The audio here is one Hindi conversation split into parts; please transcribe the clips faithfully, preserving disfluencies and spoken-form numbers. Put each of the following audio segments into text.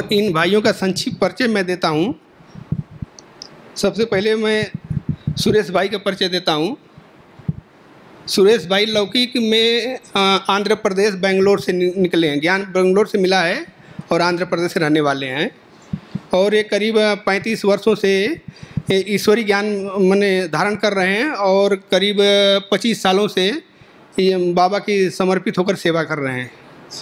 इन भाइयों का संक्षिप्त परिचय मैं देता हूँ। सबसे पहले मैं सुरेश भाई का परिचय देता हूँ। सुरेश भाई लौकिक में आंध्र प्रदेश बेंगलोर से निकले हैं। ज्ञान बेंगलोर से मिला है और आंध्र प्रदेश से रहने वाले हैं। और ये करीब पैंतीस वर्षों से ईश्वरीय ज्ञान माने धारण कर रहे हैं और करीब पच्चीस सालों से ये बाबा की समर्पित होकर सेवा कर रहे हैं।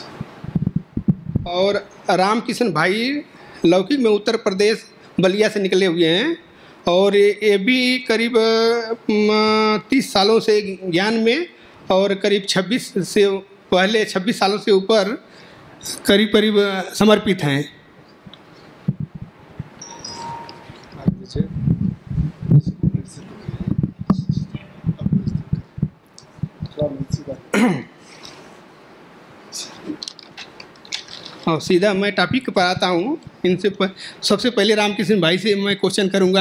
और रामकिशन भाई लौकिक में उत्तर प्रदेश बलिया से निकले हुए हैं और ये भी करीब तीस सालों से ज्ञान में और करीब छब्बीस से पहले छब्बीस सालों से ऊपर करीब करीब समर्पित हैं। और सीधा मैं टॉपिक पर आता हूँ। इनसे प, सबसे पहले रामकिशन भाई से मैं क्वेश्चन करूँगा।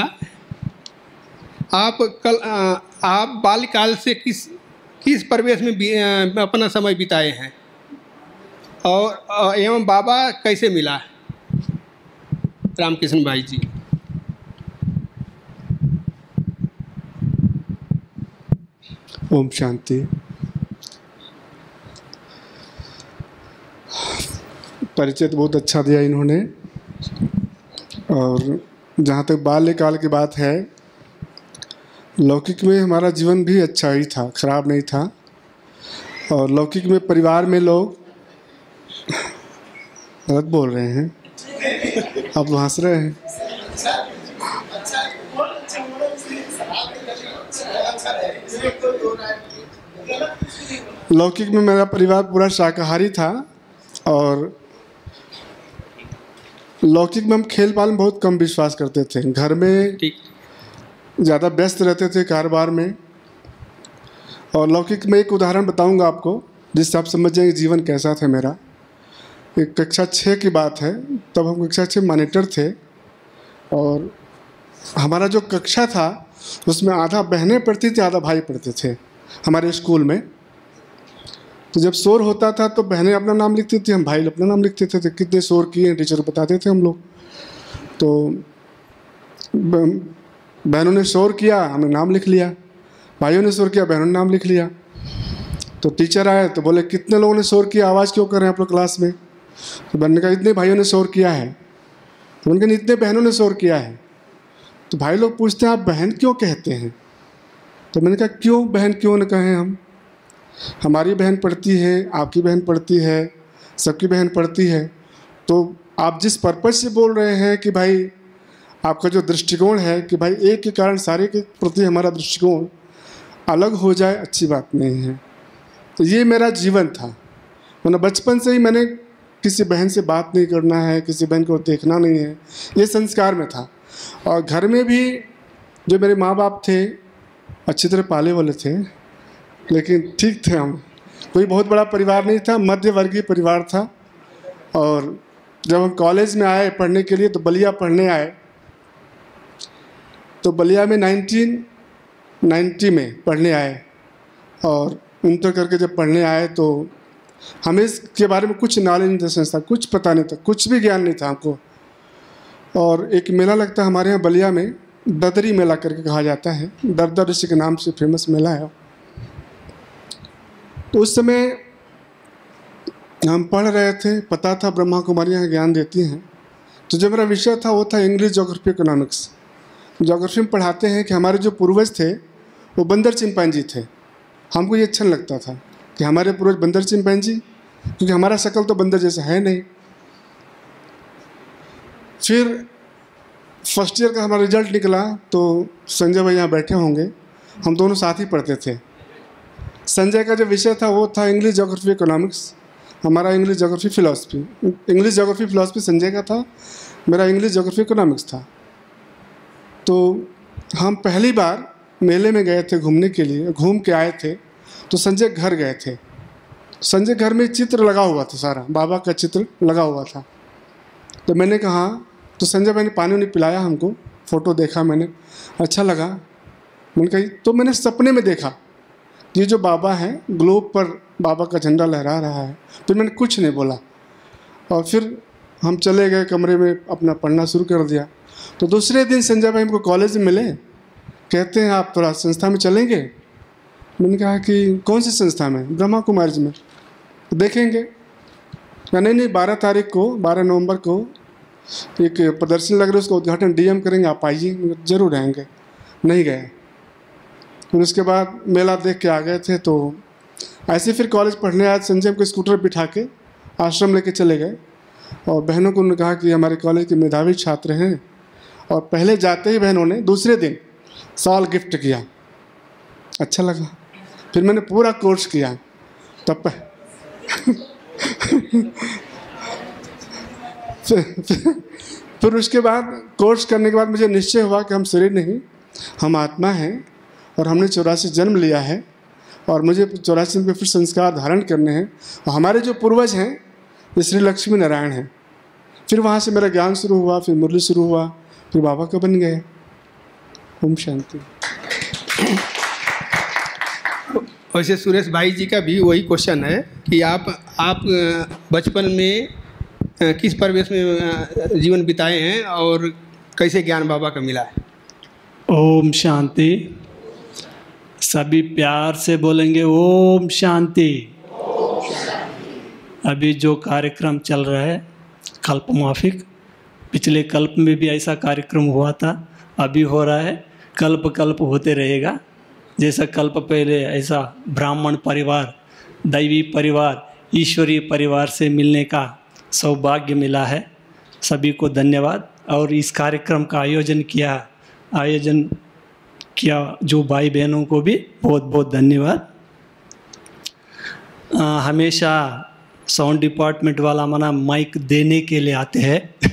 आप कल आप बाल्यकाल से किस किस परिवेश में अपना समय बिताए हैं और एवं बाबा कैसे मिला? रामकिशन भाई जी। ओम शांति। परिचय तो बहुत अच्छा दिया इन्होंने। और जहाँ तक बाल्यकाल की बात है, लौकिक में हमारा जीवन भी अच्छा ही था, खराब नहीं था। और लौकिक में परिवार में लोग गलत बोल रहे हैं, आप तो हंस रहे हैं। लौकिक में मेरा परिवार पूरा शाकाहारी था और लौकिक में हम खेल पाल में बहुत कम विश्वास करते थे। घर में ज़्यादा व्यस्त रहते थे कारोबार में। और लौकिक में एक उदाहरण बताऊंगा आपको जिससे आप समझ जाएंगे जीवन कैसा था मेरा। एक कक्षा छः की बात है, तब हम कक्षा छः मॉनिटर थे और हमारा जो कक्षा था उसमें आधा बहनें पढ़ती थी, आधा भाई पढ़ते थे हमारे स्कूल में। तो जब शोर होता था तो बहनें अपना नाम लिखती थी, हम भाई अपना नाम लिखते थे। तो कितने शोर किए टीचर बताते थे हम लोग। तो बहनों ने शोर किया, हमने नाम लिख लिया। भाइयों ने शोर किया, बहनों ने नाम लिख लिया। तो टीचर आए तो बोले कितने लोगों ने शोर किया, आवाज़ क्यों कर रहे हैं आप लोग क्लास में? तो बहन ने कहा इतने भाइयों ने शोर किया है। तो उनके इतने बहनों ने शोर किया है। तो भाई लोग पूछते हैं आप बहन क्यों कहते हैं? तो मैंने कहा क्यों बहन क्यों न कहें हम, हमारी बहन पढ़ती है, आपकी बहन पढ़ती है, सबकी बहन पढ़ती है। तो आप जिस पर्पज़ से बोल रहे हैं कि भाई आपका जो दृष्टिकोण है कि भाई एक के कारण सारे के प्रति हमारा दृष्टिकोण अलग हो जाए, अच्छी बात नहीं है। तो ये मेरा जीवन था। मतलब बचपन से ही मैंने किसी बहन से बात नहीं करना है, किसी बहन को देखना नहीं है, ये संस्कार में था। और घर में भी जो मेरे माँ बाप थे अच्छी तरह पाले वाले थे, लेकिन ठीक थे हम। कोई बहुत बड़ा परिवार नहीं था, मध्य वर्गीय परिवार था। और जब हम कॉलेज में आए पढ़ने के लिए तो बलिया पढ़ने आए। तो बलिया में नाइनटीन नाइन्टी में पढ़ने आए और इंटर करके जब पढ़ने आए तो हमें इसके बारे में कुछ नॉलेज नहीं था, संस्था कुछ पता नहीं था, कुछ भी ज्ञान नहीं था हमको। और एक मेला लगता है हमारे यहाँ बलिया में, ददरी मेला करके कहा जाता है, दरदा ऋषि के नाम से फेमस मेला है। तो उस समय हम पढ़ रहे थे, पता था ब्रह्मा कुमारी यहाँ ज्ञान देती हैं। तो जो मेरा विषय था वो था इंग्लिश ज्योग्राफी इकोनॉमिक्स। ज्योग्राफी में पढ़ाते हैं कि हमारे जो पूर्वज थे वो बंदर चिंपैंजी थे। हमको ये अच्छा लगता था कि हमारे पूर्वज बंदर चिंपैंजी, क्योंकि हमारा शक्ल तो बंदर जैसा है नहीं। फिर फर्स्ट ईयर का हमारा रिजल्ट निकला तो संजय भाई यहाँ बैठे होंगे, हम दोनों साथ ही पढ़ते थे। संजय का जो विषय था वो था इंग्लिश ज्योग्राफी इकोनॉमिक्स, हमारा English geography philosophy. English geography philosophy Sanjay का था, मेरा इंग्लिश ज्योग्राफी इकोनॉमिक्स था। तो हम पहली बार मेले में गए थे घूमने के लिए, घूम के आए थे तो संजय घर गए थे। संजय घर में चित्र लगा हुआ था, सारा बाबा का चित्र लगा हुआ था। तो मैंने कहा, तो संजय भाई ने पानी उन्हें पिलाया हमको, फ़ोटो देखा मैंने, अच्छा लगा। मैंने कही तो मैंने सपने में देखा ये जो बाबा है ग्लोब पर बाबा का झंडा लहरा रहा है। फिर मैंने कुछ नहीं बोला और फिर हम चले गए कमरे में, अपना पढ़ना शुरू कर दिया। तो दूसरे दिन संजय भाई हमको कॉलेज में मिले, कहते हैं आप थोड़ा संस्था में चलेंगे। मैंने कहा कि कौन सी संस्था में? ब्रह्मा कुमारी में। तो देखेंगे। कहा नहीं नहीं, बारह तारीख को, बारह नवंबर को एक प्रदर्शनी लग रही है, उसका उद्घाटन डीएम करेंगे, आप आइए। जरूर आएंगे। नहीं गए। फिर उसके बाद मेला देख के आ गए थे। तो ऐसे फिर कॉलेज पढ़ने आए। संजय को स्कूटर बिठा के आश्रम लेके चले गए और बहनों को उन्होंने कहा कि हमारे कॉलेज के मेधावी छात्र हैं। और पहले जाते ही बहनों ने दूसरे दिन साल गिफ्ट किया। अच्छा लगा। फिर मैंने पूरा कोर्स किया। तब फिर, फिर, फिर उसके बाद कोर्स करने के बाद मुझे निश्चय हुआ कि हम शरीर नहीं, हम आत्मा हैं और हमने चौरासी जन्म लिया है और मुझे चौरासी में फिर संस्कार धारण करने हैं। और हमारे जो पूर्वज हैं ये श्री लक्ष्मी नारायण हैं। फिर वहाँ से मेरा ज्ञान शुरू हुआ, फिर मुरली शुरू हुआ, फिर बाबा का बन गए। ओम शांति। वैसे सुरेश भाई जी का भी वही क्वेश्चन है कि आप आप बचपन में किस परिवेश में जीवन बिताए हैं और कैसे ज्ञान बाबा का मिला है? ओम शांति। सभी प्यार से बोलेंगे ओम शांति। अभी जो कार्यक्रम चल रहा है कल्प माफिक, पिछले कल्प में भी ऐसा कार्यक्रम हुआ था, अभी हो रहा है, कल्प कल्प होते रहेगा। जैसा कल्प पहले ऐसा ब्राह्मण परिवार, दैवी परिवार, ईश्वरीय परिवार से मिलने का सौभाग्य मिला है। सभी को धन्यवाद। और इस कार्यक्रम का आयोजन किया आयोजन किया जो भाई बहनों को भी बहुत बहुत धन्यवाद। आ, हमेशा साउंड डिपार्टमेंट वाला मना माइक देने के लिए आते हैं।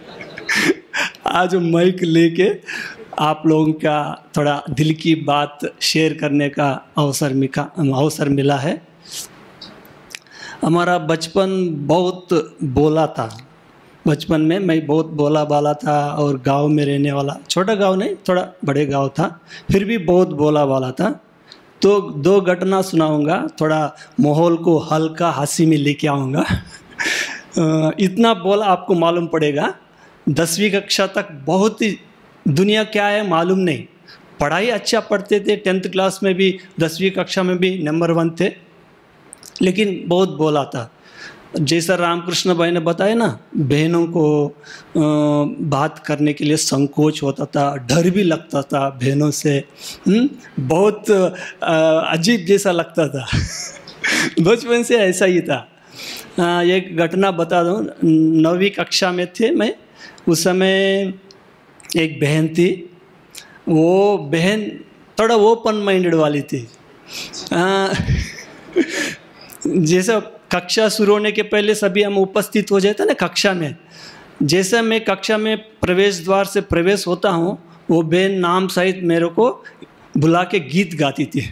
आज माइक लेके आप लोगों का थोड़ा दिल की बात शेयर करने का अवसर मिला अवसर मिला है। हमारा बचपन बहुत बोला था। बचपन में मैं बहुत बोला बाला था और गांव में रहने वाला, छोटा गांव नहीं, थोड़ा बड़े गांव था, फिर भी बहुत बोला बाला था। तो दो घटना सुनाऊंगा, थोड़ा माहौल को हल्का हंसी में लेके आऊँगा। इतना बोला आपको मालूम पड़ेगा। दसवीं कक्षा तक बहुत ही दुनिया क्या है मालूम नहीं, पढ़ाई अच्छा पढ़ते थे, टेंथ क्लास में भी दसवीं कक्षा में भी नंबर वन थे, लेकिन बहुत बोला था। जैसा रामकृष्ण भाई ने बताया ना, बहनों को बात करने के लिए संकोच होता था, डर भी लगता था बहनों से, हुँ? बहुत अजीब जैसा लगता था। बचपन से ऐसा ही था। एक घटना बता दूँ, नौवीं कक्षा में थे मैं, उस समय एक बहन थी। वो बहन थोड़ा ओपन माइंडेड वाली थी। जैसा कक्षा शुरू होने के पहले सभी हम उपस्थित हो जाते ना कक्षा में, जैसे मैं कक्षा में प्रवेश द्वार से प्रवेश होता हूँ, वो बहन नाम सहित मेरे को बुला के गीत गाती थी।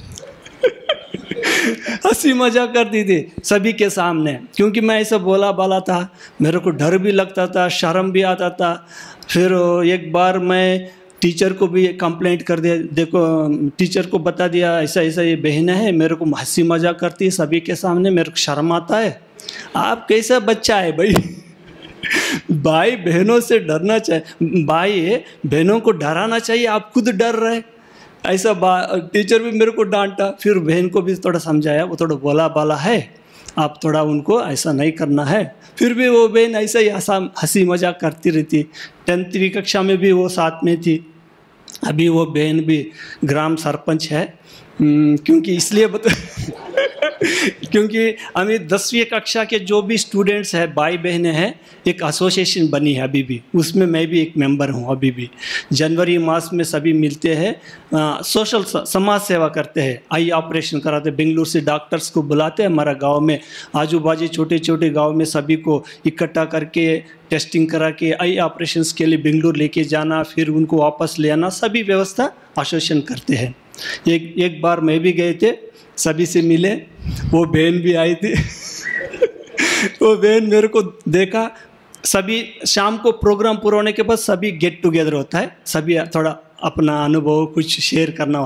हंसी मजाक करती थी सभी के सामने, क्योंकि मैं ऐसा बोला बाला था, मेरे को डर भी लगता था, शर्म भी आता था। फिर एक बार मैं टीचर को भी कंप्लेंट कर दिया, देखो टीचर को बता दिया ऐसा ऐसा ये बहन है, मेरे को हंसी मजाक करती है सभी के सामने, मेरे को शर्म आता है। आप कैसा बच्चा है भाई? भाई बहनों से डरना चाहिए, भाई बहनों को डराना चाहिए, आप खुद डर रहे ऐसा। टीचर भी मेरे को डांटा, फिर बहन को भी थोड़ा समझाया, वो थोड़ा बोला बाला है, आप थोड़ा उनको ऐसा नहीं करना है। फिर भी वो बहन ऐसा ही हंसी मजाक करती रहती। टेंथवीं कक्षा में भी वो साथ में थी। अभी वो बहन भी ग्राम सरपंच है, क्योंकि इसलिए बता क्योंकि हमें दसवीं कक्षा के जो भी स्टूडेंट्स हैं, भाई बहनें हैं, एक एसोसिएशन बनी है अभी भी, उसमें मैं भी एक मेंबर हूँ। अभी भी जनवरी मास में सभी मिलते हैं, सोशल समाज सेवा करते हैं, आई ऑपरेशन कराते हैं, बेंगलुरु से डॉक्टर्स को बुलाते हैं हमारा गांव में, आजू बाजू छोटे छोटे गांव में सभी को इकट्ठा करके टेस्टिंग करा के आई ऑपरेशंस के लिए बेंगलुरु लेके जाना, फिर उनको वापस ले आना, सभी व्यवस्था एसोसिएशन करते हैं। एक एक बार मैं भी गए थे, सभी से मिले, वो बहन भी आई थी। वो बहन मेरे को देखा, सभी शाम को प्रोग्राम पूरा होने के बाद सभी गेट टुगेदर होता है, सभी थोड़ा अपना अनुभव कुछ शेयर करना होता है।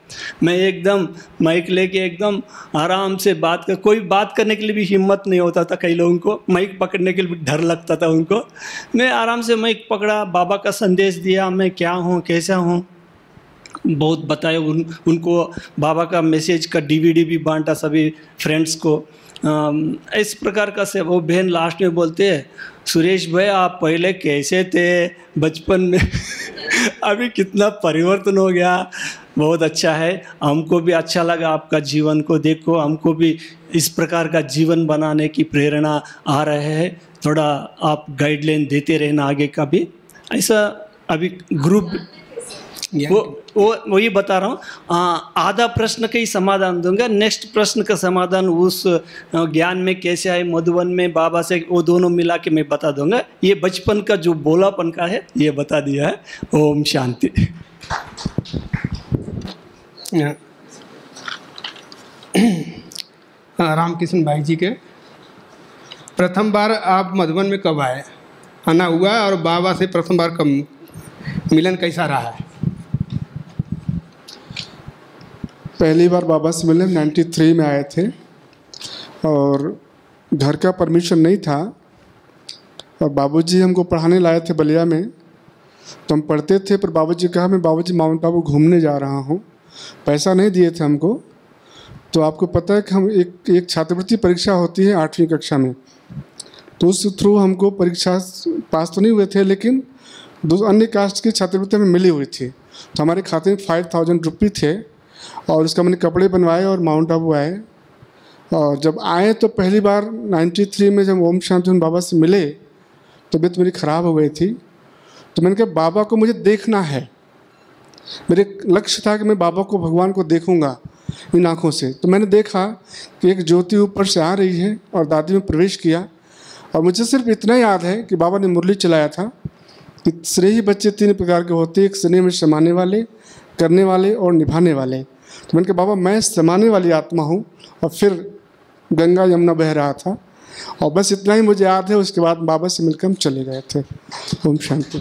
मैं एकदम माइक लेके एकदम आराम से बात कर, कोई बात करने के लिए भी हिम्मत नहीं होता था, कई लोगों को माइक पकड़ने के लिए भी डर लगता था उनको। मैं आराम से माइक पकड़ा, बाबा का संदेश दिया, मैं क्या हूँ कैसा हूँ, बहुत बताया उन उनको बाबा का मैसेज का डीवीडी भी बांटा सभी फ्रेंड्स को। अम, इस प्रकार का से वो बहन लास्ट में बोलते हैं, सुरेश भाई आप पहले कैसे थे बचपन में अभी कितना परिवर्तन हो गया, बहुत अच्छा है, हमको भी अच्छा लगा आपका जीवन को देखो, हमको भी इस प्रकार का जीवन बनाने की प्रेरणा आ रहे है, थोड़ा आप गाइडलाइन देते रहना आगे का भी। ऐसा अभी ग्रुप वो वो वही बता रहा हूँ। आधा प्रश्न का ही समाधान दूंगा, नेक्स्ट प्रश्न का समाधान उस ज्ञान में कैसे आए मधुबन में बाबा से, वो दोनों मिला के मैं बता दूंगा। ये बचपन का जो बोलापन का है ये बता दिया है। ओम शांति। रामकृष्ण भाई जी के प्रथम बार आप मधुबन में कब आए, आना हुआ, और बाबा से प्रथम बार कब मिलन कैसा रहा है? पहली बार बाबा से मिलने नाइन्टी थ्री में आए थे और घर का परमिशन नहीं था और बाबूजी हमको पढ़ाने लाए थे बलिया में, तो हम पढ़ते थे, पर बाबूजी कहा मैं बाबूजी माउंट आबू घूमने जा रहा हूँ, पैसा नहीं दिए थे हमको। तो आपको पता है कि हम एक एक छात्रवृत्ति परीक्षा होती है आठवीं कक्षा में, तो उस थ्रू हमको परीक्षा पास तो नहीं हुए थे, लेकिन दो अन्य कास्ट की छात्रवृत्ति हमें मिली हुई थी। तो हमारे खाते में फाइव थाउजेंड रुपये थे और उसका मैंने कपड़े बनवाए और माउंट आबू आए। और जब आए तो पहली बार नाइन्टी थ्री में जब ओम शांति बाबा से मिले, तबीयत मेरी ख़राब हो गई थी, तो मैंने कहा बाबा को मुझे देखना है, मेरे लक्ष्य था कि मैं बाबा को, भगवान को देखूंगा इन आँखों से। तो मैंने देखा कि एक ज्योति ऊपर से आ रही है और दादी में प्रवेश किया, और मुझे सिर्फ इतना याद है कि बाबा ने मुरली चलाया था कि श्रेय बच्चे तीन प्रकार के होते हैं, एक स्नेह में समाने वाले, करने वाले और निभाने वाले। तो मैंने कहा बाबा मैं समाने वाली आत्मा हूँ, और फिर गंगा यमुना बह रहा था, और बस इतना ही मुझे याद है। उसके बाद बाबा से मिलकर हम चले गए थे। ओम शांति।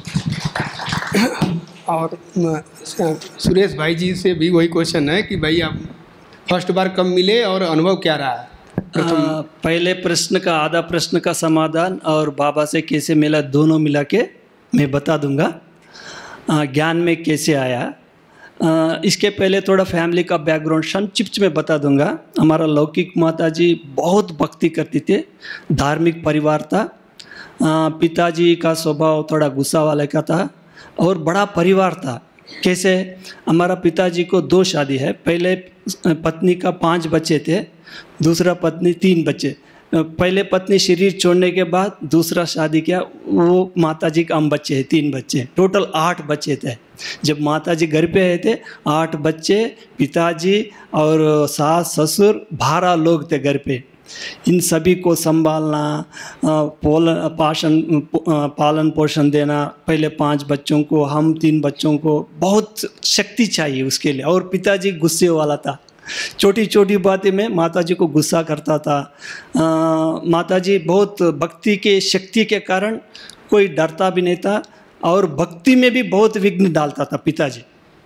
और सुरेश भाई जी से भी वही क्वेश्चन है कि भाई आप फर्स्ट बार कब मिले और अनुभव क्या रहा है? आ, पहले प्रश्न का आधा प्रश्न का समाधान और बाबा से कैसे मिला दोनों मिला के मैं बता दूंगा। आ, ज्ञान में कैसे आया, आ, इसके पहले थोड़ा फैमिली का बैकग्राउंड संक्षिप्त में बता दूंगा। हमारा लौकिक माताजी बहुत भक्ति करती थे, धार्मिक परिवार था। आ, पिताजी का स्वभाव थोड़ा गुस्सा वाले का था और बड़ा परिवार था। कैसे, हमारा पिताजी को दो शादी है, पहले पत्नी का पांच बच्चे थे, दूसरा पत्नी तीन बच्चे। पहले पत्नी शरीर छोड़ने के बाद दूसरा शादी किया, वो माताजी का हम बच्चे हैं, तीन बच्चे, टोटल आठ बच्चे थे। जब माताजी घर पे आए थे, आठ बच्चे, पिताजी और सास ससुर, बारह लोग थे घर पे। इन सभी को संभालना, पोल पाशन पालन पोषण देना, पहले पांच बच्चों को, हम तीन बच्चों को, बहुत शक्ति चाहिए उसके लिए। और पिताजी गुस्से वाला था, छोटी छोटी बातें में माताजी को गुस्सा करता था। माताजी बहुत भक्ति के शक्ति के कारण कोई डरता भी नहीं था, और भक्ति में भी बहुत विघ्न डालता था पिताजी।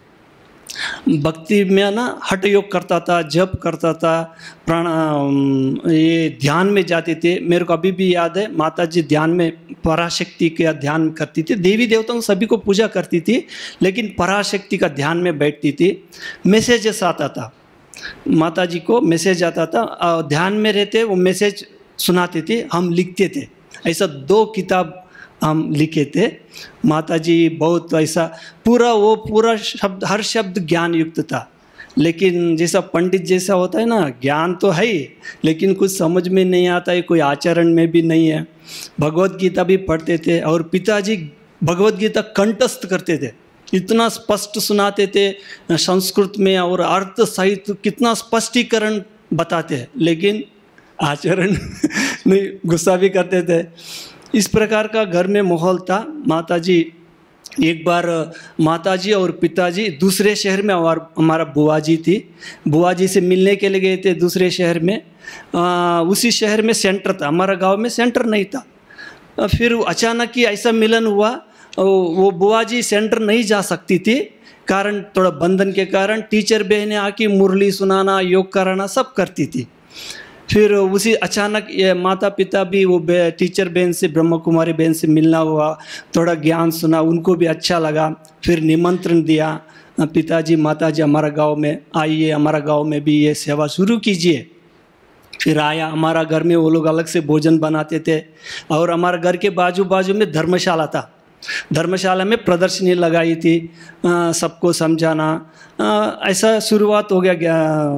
भक्ति में ना हठ योग करता था, जप करता था, प्राण ये ध्यान में जाते थे। मेरे को अभी भी याद है, माताजी ध्यान में पराशक्ति का ध्यान करती थी। देवी देवताओं सभी को पूजा करती थी, लेकिन पराशक्ति का ध्यान में बैठती थी। मैसेजेस आता था, माताजी को मैसेज आता था, और ध्यान में रहते वो मैसेज सुनाते थे, हम लिखते थे। ऐसा दो किताब हम लिखे थे। माताजी बहुत ऐसा पूरा वो पूरा शब्द, हर शब्द ज्ञान युक्त था। लेकिन जैसा पंडित जैसा होता है ना, ज्ञान तो है ही, लेकिन कुछ समझ में नहीं आता है, कोई आचरण में भी नहीं है। भगवत गीता भी पढ़ते थे, और पिताजी भगवत गीता कंठस्थ करते थे, इतना स्पष्ट सुनाते थे संस्कृत में, और अर्थ सहित कितना स्पष्टीकरण बताते हैं, लेकिन आचरण नहीं, गुस्सा भी करते थे। इस प्रकार का घर में माहौल था। माताजी एक बार माताजी और पिताजी दूसरे शहर में, और हमारा बुआ जी थी, बुआ जी से मिलने के लिए गए थे दूसरे शहर में। आ, उसी शहर में सेंटर था, हमारा गांव में सेंटर नहीं था। फिर अचानक ही ऐसा मिलन हुआ, वो बुआ जी सेंटर नहीं जा सकती थी, कारण, थोड़ा बंधन के कारण टीचर बहनें आके मुरली सुनाना, योग कराना सब करती थी। फिर उसी अचानक ये माता पिता भी वो टीचर बहन से, ब्रह्म कुमारी बहन से मिलना हुआ, थोड़ा ज्ञान सुना, उनको भी अच्छा लगा। फिर निमंत्रण दिया, पिताजी माताजी हमारा गांव में आइए, हमारा गांव में भी ये सेवा शुरू कीजिए। फिर आया, हमारा घर में वो लोग अलग से भोजन बनाते थे, और हमारा घर के बाजू बाजू में धर्मशाला था। धर्मशाला में प्रदर्शनी लगाई थी, सबको समझाना, ऐसा शुरुआत हो गया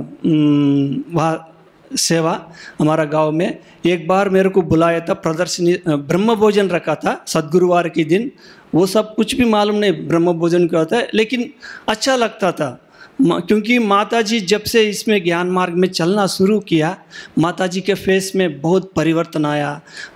वहाँ सेवा हमारा गांव में। एक बार मेरे को बुलाया था, प्रदर्शनी ब्रह्म भोजन रखा था सद्गुरुवार के दिन। वो सब कुछ भी मालूम नहीं ब्रह्म भोजन क्या होता है, लेकिन अच्छा लगता था, क्योंकि माताजी जब से इसमें ज्ञान मार्ग में चलना शुरू किया, माताजी के फेस में बहुत परिवर्तन आया।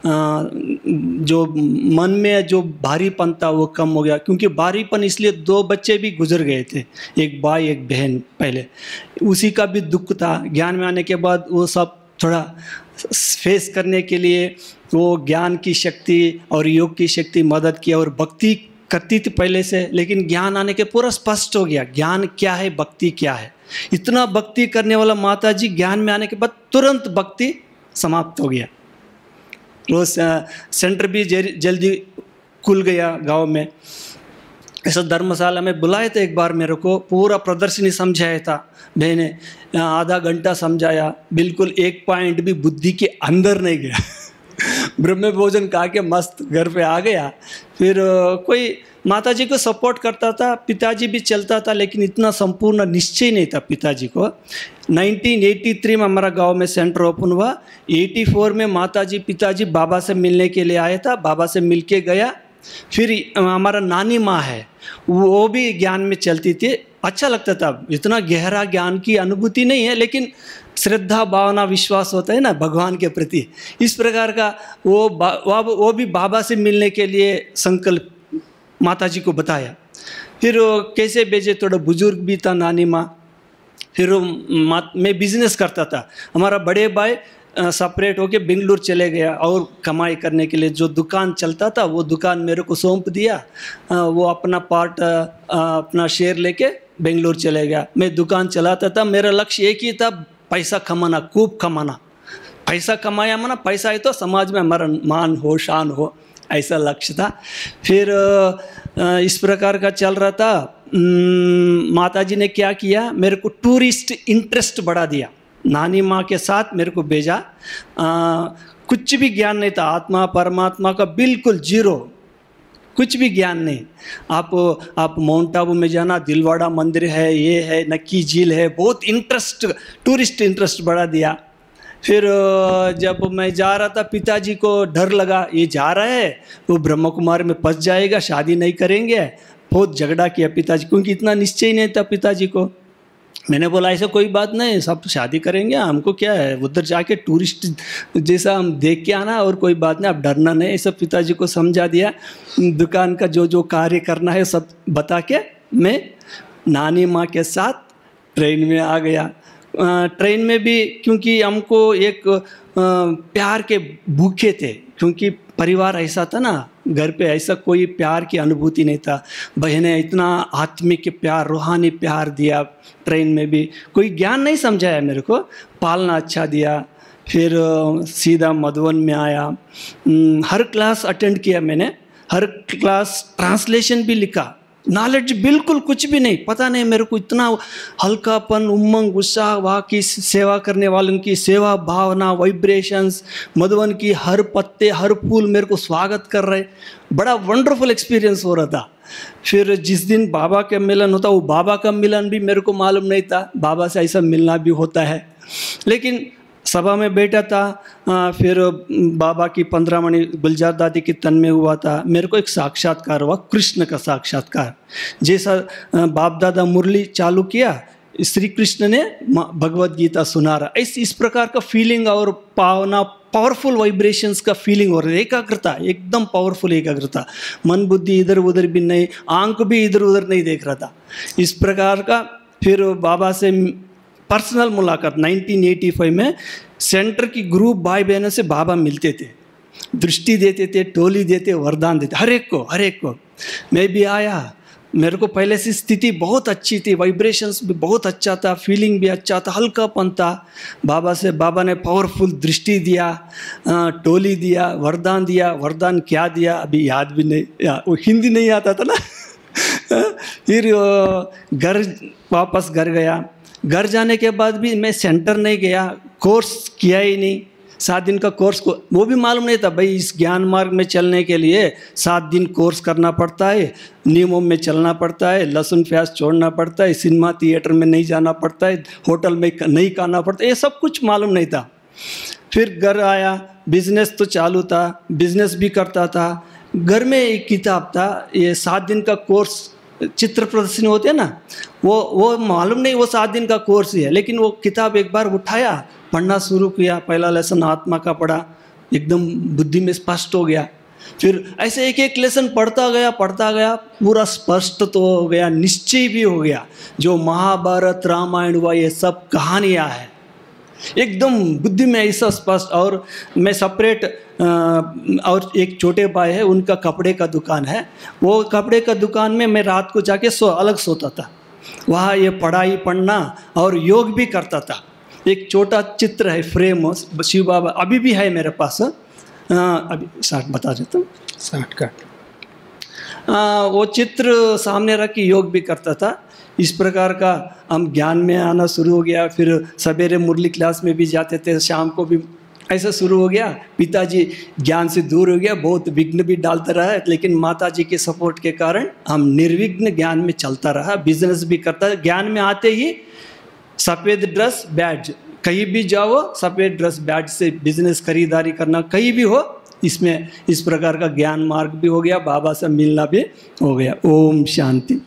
जो मन में जो भारीपन था वो कम हो गया, क्योंकि भारीपन इसलिए दो बच्चे भी गुजर गए थे, एक भाई एक बहन पहले, उसी का भी दुख था। ज्ञान में आने के बाद वो सब थोड़ा फेस करने के लिए वो ज्ञान की शक्ति और योग की शक्ति मदद किया, और भक्ति करती थी पहले से, लेकिन ज्ञान आने के पूरा स्पष्ट हो गया ज्ञान क्या है, भक्ति क्या है। इतना भक्ति करने वाला माताजी ज्ञान में आने के बाद तुरंत भक्ति समाप्त हो गया। वो सेंटर भी जल्दी खुल गया गांव में। ऐसा धर्मशाला में बुलाए थे एक बार, मेरे को पूरा प्रदर्शनी समझाया था मैंने, आधा घंटा समझाया, बिल्कुल एक पॉइंट भी बुद्धि के अंदर नहीं गया। ब्रह्म भोजन खा के मस्त घर पे आ गया। फिर कोई माताजी को सपोर्ट करता था, पिताजी भी चलता था, लेकिन इतना संपूर्ण निश्चय नहीं था पिताजी को। नाइनटीन एटी थ्री में हमारा गांव में सेंटर ओपन हुआ। चौरासी में माताजी पिताजी बाबा से मिलने के लिए आया था, बाबा से मिल के गया। फिर हमारा नानी माँ है, वो भी ज्ञान में चलती थी, अच्छा लगता था। इतना गहरा ज्ञान की अनुभूति नहीं है, लेकिन श्रद्धा भावना विश्वास होता है ना भगवान के प्रति, इस प्रकार का वो वो वो भी बाबा से मिलने के लिए संकल्प माताजी को बताया। फिर कैसे भेजे, थोड़ा बुजुर्ग भी था नानी माँ। फिर मैं बिजनेस करता था, हमारा बड़े भाई सेपरेट होके बेंगलुरु चले गया और कमाई करने के लिए। जो दुकान चलता था वो दुकान मेरे को सौंप दिया, वो अपना पार्ट अपना शेयर लेके बेंगलुरु चले गया। मैं दुकान चलाता था, मेरा लक्ष्य एक ही था, पैसा कमाना, खूब कमाना। पैसा कमाया माना पैसा है तो समाज में हमारा मान हो, शान हो, ऐसा लक्ष्य था। फिर इस प्रकार का चल रहा था। माताजी ने क्या किया, मेरे को टूरिस्ट इंटरेस्ट बढ़ा दिया, नानी माँ के साथ मेरे को भेजा। आ, कुछ भी ज्ञान नहीं था, आत्मा परमात्मा का बिल्कुल जीरो, कुछ भी ज्ञान नहीं। आप आप माउंट आबू में जाना, दिलवाड़ा मंदिर है, ये है, नक्की झील है, बहुत इंटरेस्ट, टूरिस्ट इंटरेस्ट बढ़ा दिया। फिर जब मैं जा रहा था, पिताजी को डर लगा, ये जा रहा है वो ब्रह्म कुमारी में फंस जाएगा, शादी नहीं करेंगे। बहुत झगड़ा किया पिताजी, क्योंकि इतना निश्चय नहीं था पिताजी को। मैंने बोला ऐसा कोई बात नहीं, सब शादी करेंगे, हमको क्या है, उधर जाके टूरिस्ट जैसा हम देख के आना, और कोई बात नहीं, आप डरना नहीं, ऐसा पिताजी को समझा दिया। दुकान का जो जो कार्य करना है सब बता के मैं नानी माँ के साथ ट्रेन में आ गया। ट्रेन में भी क्योंकि हमको एक प्यार के भूखे थे, क्योंकि परिवार ऐसा था ना, घर पे ऐसा कोई प्यार की अनुभूति नहीं था। बहनें इतना आत्मिक प्यार, रूहानी प्यार दिया। ट्रेन में भी कोई ज्ञान नहीं समझाया मेरे को, पालना अच्छा दिया। फिर सीधा मधुबन में आया, हर क्लास अटेंड किया मैंने, हर क्लास ट्रांसलेशन भी लिखा। नॉलेज बिल्कुल कुछ भी नहीं, पता नहीं मेरे को, इतना हल्कापन, उमंग, उत्साह, वहाँ की सेवा करने वालों की सेवा भावना, वाइब्रेशंस, मधुबन की हर पत्ते हर फूल मेरे को स्वागत कर रहे, बड़ा वंडरफुल एक्सपीरियंस हो रहा था। फिर जिस दिन बाबा का मिलन होता, वो बाबा का मिलन भी मेरे को मालूम नहीं था, बाबा से ऐसा मिलना भी होता है। लेकिन सभा में बैठा था, आ, फिर बाबा की पंद्रह मणि गुलजार दादी के तन में हुआ था, मेरे को एक साक्षात्कार हुआ, कृष्ण का साक्षात्कार। जैसा बाप दादा मुरली चालू किया, श्री कृष्ण ने भगवद गीता सुना रहा, इस इस प्रकार का फीलिंग और पावना, पावरफुल वाइब्रेशंस का फीलिंग हो रहा है, एकाग्रता, एकदम पावरफुल एकाग्रता, मन बुद्धि इधर उधर भी नहीं, आंख भी इधर उधर नहीं देख रहा था, इस प्रकार का। फिर बाबा से पर्सनल मुलाकात नाइनटीन एटी फाइव में सेंटर की ग्रुप भाई बहनों से बाबा मिलते थे, दृष्टि देते थे, टोली देते, वरदान देते, हर एक को हर एक को। मैं भी आया, मेरे को पहले से स्थिति बहुत अच्छी थी, वाइब्रेशंस भी बहुत अच्छा था, फीलिंग भी अच्छा था, हल्कापन था। बाबा से बाबा ने पावरफुल दृष्टि दिया, टोली दिया, वरदान दिया। वरदान क्या दिया अभी याद भी नहीं, या, वो हिंदी नहीं आता था ना। फिर घर वापस घर गया। घर जाने के बाद भी मैं सेंटर नहीं गया, कोर्स किया ही नहीं। सात दिन का कोर्स को वो भी मालूम नहीं था भाई, इस ज्ञान मार्ग में चलने के लिए सात दिन कोर्स करना पड़ता है, नियमों में चलना पड़ता है, लहसुन प्याज छोड़ना पड़ता है, सिनेमा थिएटर में नहीं जाना पड़ता है, होटल में नहीं खाना पड़ता है, ये सब कुछ मालूम नहीं था। फिर घर आया, बिजनेस तो चालू था, बिजनेस भी करता था। घर में एक किताब था, ये सात दिन का कोर्स चित्र प्रदर्शनी होते हैं ना, वो वो मालूम नहीं वो सात दिन का कोर्स ही है। लेकिन वो किताब एक बार उठाया, पढ़ना शुरू किया। पहला लेसन आत्मा का पढ़ा, एकदम बुद्धि में स्पष्ट हो गया। फिर ऐसे एक एक लेसन पढ़ता गया पढ़ता गया, पूरा स्पष्ट तो हो गया, निश्चय भी हो गया। जो महाभारत रामायण हुआ ये सब कहानियाँ हैं, एकदम बुद्धि में ऐसा स्पष्ट। और मैं सेपरेट, और एक छोटे भाई है, उनका कपड़े का दुकान है, वो कपड़े का दुकान में मैं रात को जाके सो अलग सोता था। वहाँ ये पढ़ाई पढ़ना और योग भी करता था। एक छोटा चित्र है, फ्रेम शिव बाबा अभी भी है मेरे पास। आ, अभी साठ बता देता हूँ, साठ का आ, वो चित्र सामने रख के योग भी करता था। इस प्रकार का हम ज्ञान में आना शुरू हो गया। फिर सवेरे मुरली क्लास में भी जाते थे, शाम को भी ऐसा शुरू हो गया। पिताजी ज्ञान से दूर हो गया, बहुत विघ्न भी डालता रहा, लेकिन माताजी के सपोर्ट के कारण हम निर्विघ्न ज्ञान में चलता रहा, बिजनेस भी करता। ज्ञान में आते ही सफ़ेद ड्रेस बैज, कहीं भी जाओ सफ़ेद ड्रेस बैज से बिजनेस खरीदारी करना, कहीं भी हो। इसमें इस प्रकार का ज्ञान मार्ग भी हो गया, बाबा से मिलना भी हो गया। ओम शांति।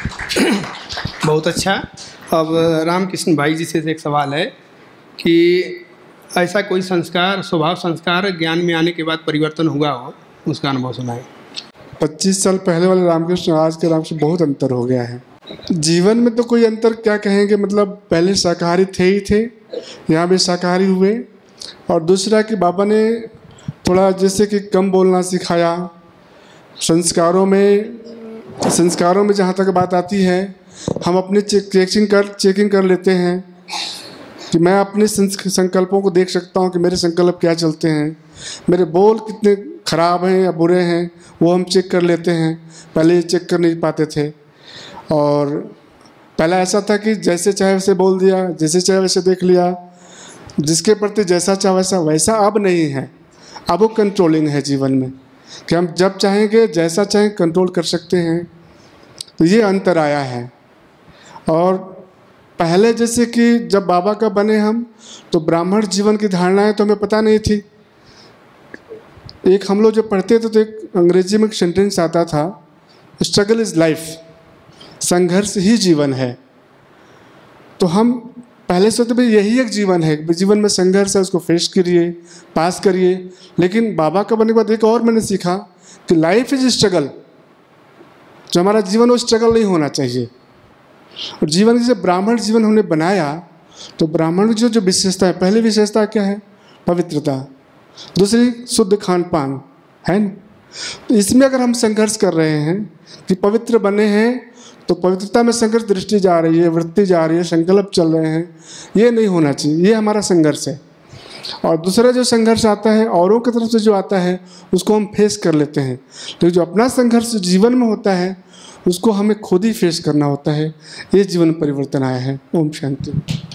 बहुत अच्छा। अब रामकृष्ण भाई जी से एक सवाल है कि ऐसा कोई संस्कार, स्वभाव संस्कार ज्ञान में आने के बाद परिवर्तन हुआ हो, उसका अनुभव सुनाए। पच्चीस साल पहले वाले रामकृष्ण आज के राम से बहुत अंतर हो गया है। जीवन में तो कोई अंतर क्या कहेंगे, मतलब पहले शाकाहारी थे ही थे, यहाँ भी शाकाहारी हुए। और दूसरा कि बाबा ने थोड़ा जैसे कि कम बोलना सिखाया। संस्कारों में संस्कारों में जहाँ तक बात आती है, हम अपने चेकिंग कर चेकिंग कर लेते हैं कि मैं अपने संकल्पों को देख सकता हूँ कि मेरे संकल्प क्या चलते हैं, मेरे बोल कितने खराब हैं या बुरे हैं, वो हम चेक कर लेते हैं। पहले ये चेक कर नहीं पाते थे। और पहला ऐसा था कि जैसे चाहे वैसे बोल दिया, जैसे चाहे वैसे देख लिया, जिसके प्रति जैसा चाहे वैसा वैसा अब नहीं है। अब वो कंट्रोलिंग है जीवन में कि हम जब चाहेंगे जैसा चाहें कंट्रोल कर सकते हैं। तो ये अंतर आया है। और पहले जैसे कि जब बाबा का बने हम, तो ब्राह्मण जीवन की धारणाएं तो हमें पता नहीं थी। एक हम लोग जब पढ़ते थे तो एक अंग्रेजी में एक सेंटेंस आता था, स्ट्रगल इज़ लाइफ, संघर्ष ही जीवन है। तो हम पहले सोचते भाई यही एक जीवन है, जीवन में संघर्ष है, उसको फेस करिए, पास करिए। लेकिन बाबा का बनने के बाद एक और मैंने सीखा कि लाइफ इज स्ट्रगल। जो हमारा जीवन वो स्ट्रगल नहीं होना चाहिए। और जीवन जैसे ब्राह्मण जीवन हमने बनाया, तो ब्राह्मण की जो जो विशेषता है, पहली विशेषता क्या है? पवित्रता। दूसरी शुद्ध खान पान है ना। तो इसमें अगर हम संघर्ष कर रहे हैं कि पवित्र बने हैं, तो पवित्रता में संघर्ष, दृष्टि जा रही है, वृत्ति जा रही है, संकल्प चल रहे हैं, ये नहीं होना चाहिए। ये हमारा संघर्ष है। और दूसरा जो संघर्ष आता है औरों की तरफ से जो आता है, उसको हम फेस कर लेते हैं। लेकिन जो अपना संघर्ष जीवन में होता है, उसको हमें खुद ही फेस करना होता है। ये जीवन परिवर्तन आया है। ओम शांति।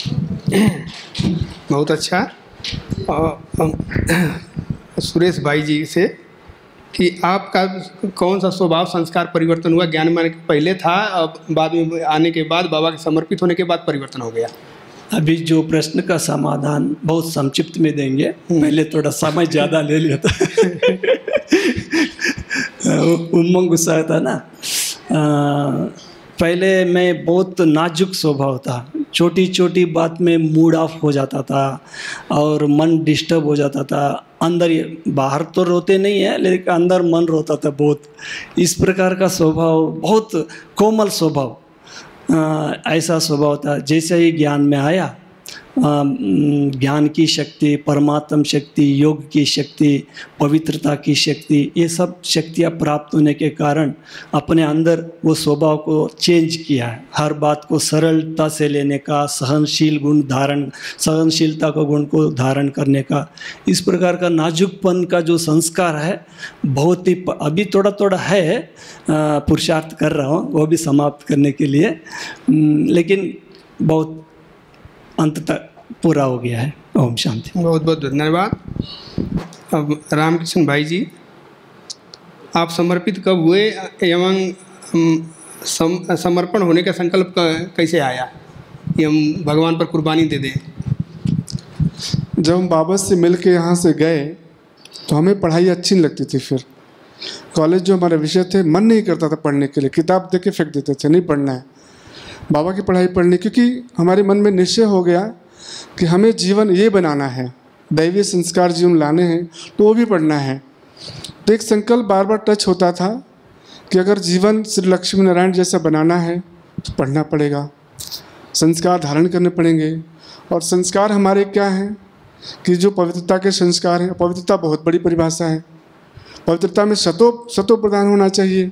बहुत अच्छा। और सुरेश भाई जी से कि आपका कौन सा स्वभाव संस्कार परिवर्तन हुआ? ज्ञान में पहले था, अब बाद में आने के बाद, बाबा के समर्पित होने के बाद परिवर्तन हो गया। अभी जो प्रश्न का समाधान बहुत संक्षिप्त में देंगे, पहले थोड़ा समय ज़्यादा ले लिया था। उमंग गुस्सा था ना। आ, पहले मैं बहुत नाजुक स्वभाव था, छोटी छोटी बात में मूड ऑफ हो जाता था और मन डिस्टर्ब हो जाता था। अंदर, बाहर तो रोते नहीं है, लेकिन अंदर मन रोता था बहुत। इस प्रकार का स्वभाव, बहुत कोमल स्वभाव, ऐसा स्वभाव था। जैसे ही ज्ञान में आया ज्ञान की शक्ति, परमात्म शक्ति, योग की शक्ति, पवित्रता की शक्ति, ये सब शक्तियाँ प्राप्त होने के कारण अपने अंदर वो स्वभाव को चेंज किया है। हर बात को सरलता से लेने का, सहनशील गुण धारण सहनशीलता का गुण को धारण करने का, इस प्रकार का नाजुकपन का जो संस्कार है बहुत ही अभी थोड़ा थोड़ा है, पुरुषार्थ कर रहा हूँ वो भी समाप्त करने के लिए, लेकिन बहुत अंत तक पूरा हो गया है। ओम शांति। बहुत बहुत धन्यवाद। अब रामकृष्ण भाई जी, आप समर्पित कब हुए एवं सम, समर्पण होने का संकल्प कैसे आया कि हम भगवान पर कुर्बानी दे दें? जब हम बाबा से मिल के यहाँ से गए तो हमें पढ़ाई अच्छी नहीं लगती थी। फिर कॉलेज जो हमारे विषय थे मन नहीं करता था पढ़ने के लिए, किताब दे के फेंक देते थे, नहीं पढ़ना है बाबा की पढ़ाई पढ़नी, क्योंकि हमारे मन में निश्चय हो गया कि हमें जीवन ये बनाना है, दैवीय संस्कार जीवन लाने हैं, तो वो भी पढ़ना है। तो एक संकल्प बार बार टच होता था कि अगर जीवन श्री लक्ष्मी नारायण जैसा बनाना है तो पढ़ना पड़ेगा, संस्कार धारण करने पड़ेंगे। और संस्कार हमारे क्या हैं कि जो पवित्रता के संस्कार हैं, पवित्रता बहुत बड़ी परिभाषा है, पवित्रता में सतो सतो प्रदान होना चाहिए।